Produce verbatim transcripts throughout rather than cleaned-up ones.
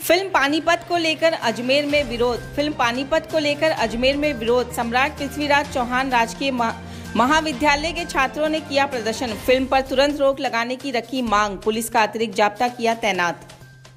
Film Panipat को लेकर अजमेर में विरोध। फिल्म पानीपत को लेकर अजमेर में विरोध। सम्राट पृथ्वीराज चौहान राजकीय महाविद्यालय के छात्रों ने किया प्रदर्शन। फिल्म पर तुरंत रोक लगाने की रखी मांग। पुलिस का अतिरिक्त जाब्ता किया तैनात।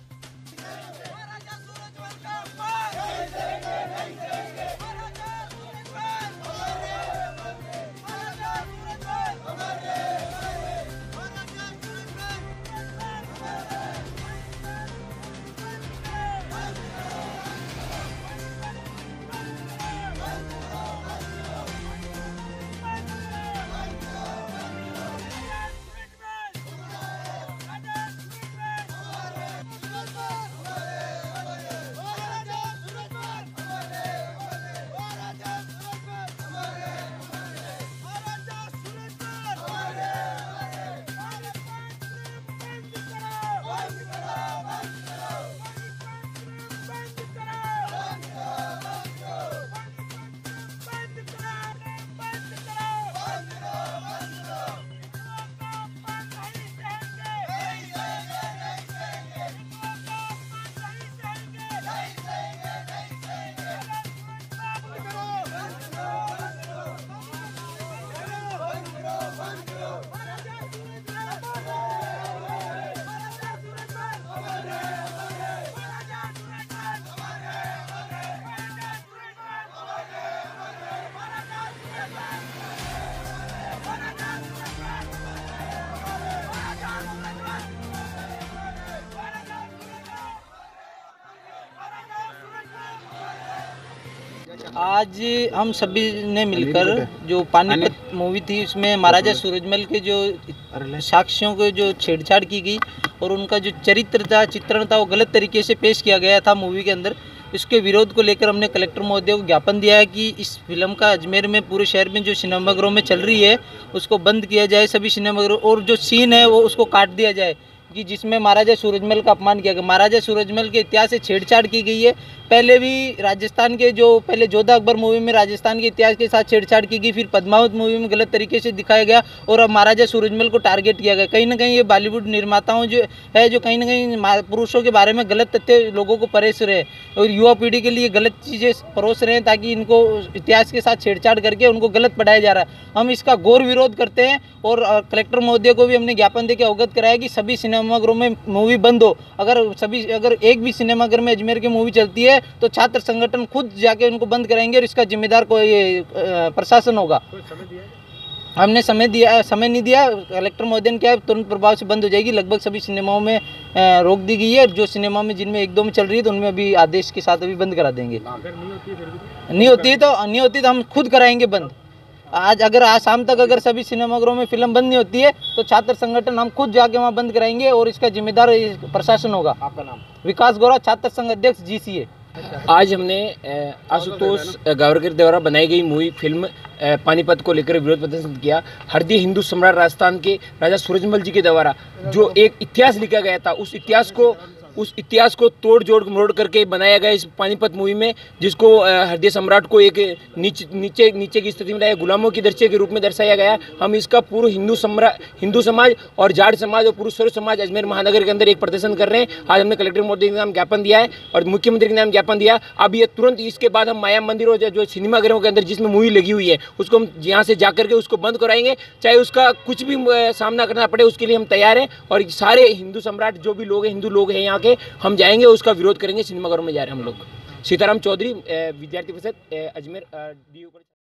आज हम सभी ने मिलकर जो पानीपत मूवी थी उसमें महाराजा सूरजमल के जो साक्ष्यों को जो छेड़छाड़ की गई और उनका जो चरित्र था, चित्रण था, वो गलत तरीके से पेश किया गया था मूवी के अंदर। इसके विरोध को लेकर हमने कलेक्टर महोदय को ज्ञापन दिया है कि इस फिल्म का अजमेर में पूरे शहर में जो सिनेमाघरों में चल रही है उसको बंद किया जाए, सभी सिनेमाघरों, और जो सीन है वो उसको काट दिया जाए कि जिसमें महाराजा सूरजमल का अपमान किया गया। महाराजा सूरजमल के इतिहास से छेड़छाड़ की गई है। पहले भी राजस्थान के जो पहले जोधा अकबर मूवी में राजस्थान के इतिहास के साथ छेड़छाड़ की गई, फिर पद्मावत मूवी में गलत तरीके से दिखाया गया और अब महाराजा सूरजमल को टारगेट किया गया। कहीं ना कहीं ये बॉलीवुड निर्माताओं जो है जो कहीं ना कहीं पुरुषों के बारे में गलत तथ्य लोगों को परोस रहे हैं और युवा पीढ़ी के लिए गलत चीज़ें परोस रहे हैं ताकि इनको इतिहास के साथ छेड़छाड़ करके उनको गलत पढ़ाया जा रहा है। हम इसका घोर विरोध करते हैं और कलेक्टर महोदय को भी हमने ज्ञापन देकर अवगत कराया कि सभी सिनेमाघरों में मूवी बंद हो। अगर सभी अगर एक भी सिनेमाघर में अजमेर की मूवी चलती है तो छात्र संगठन खुद जाके उनको बंद कराएंगे और इसका जिम्मेदार कोई प्रशासन होगा। हमने समय दिया, समय नहीं दिया। कलेक्टर महोदय ने क्या तुरंत प्रभाव से बंद हो जाएगी। लगभग सभी सिनेमाओं में रोक दी गई है। जो सिनेमा में जिनमें एक दो में चल रही है तो उनमें अभी आदेश के साथ अभी बंद करा देंगे। अगर नहीं होती है नहीं होती तो नहीं होती तो हम खुद कराएंगे बंद। आज अगर आज शाम तक अगर सभी सिनेमाघरों में फिल्म बंद नहीं होती है तो छात्र संगठन हम खुद जाके वहाँ बंद कराएंगे और इसका जिम्मेदार प्रशासन होगा। आपका नाम? विकास गौरा, छात्र संघ अध्यक्ष, जी सी ए। आज हमने आशुतोष गावरकर द्वारा बनाई गई मूवी फिल्म पानीपत को लेकर विरोध प्रदर्शन किया। हरदी हिंदू सम्राट राजस्थान के राजा सूरजमल जी के द्वारा जो एक इतिहास लिखा गया था, उस इतिहास को उस इतिहास को तोड़ जोड़ मरोड़ करके बनाया गया इस पानीपत मूवी में, जिसको हरदी सम्राट को एक नीचे नीचे नीचे की स्थिति में लाया, गुलामों की दर्जे के रूप में दर्शाया गया। हम इसका पूरे हिंदू सम्राट हिंदू समाज और जाट समाज और पुरुष समाज अजमेर महानगर के अंदर एक प्रदर्शन कर रहे हैं। आज हमने कलेक्टर महोदय के नाम ज्ञापन दिया है और मुख्यमंत्री के नाम ज्ञापन दिया। अब ये तुरंत इसके बाद हम माया मंदिर और जो सिनेमाघरों के अंदर जिसमें मूवी लगी हुई है उसको हम यहाँ से जा करके उसको बंद कराएंगे, चाहे उसका कुछ भी सामना करना पड़े, उसके लिए हम तैयार हैं। और सारे हिंदू सम्राट जो भी लोग हैं, हिंदू लोग हैं यहाँ के, हम जाएंगे, उसका विरोध करेंगे। सिनेमाघरों में जा रहे हैं हम लोग। सीताराम चौधरी, विद्यार्थी परिषद अजमेर डी यू।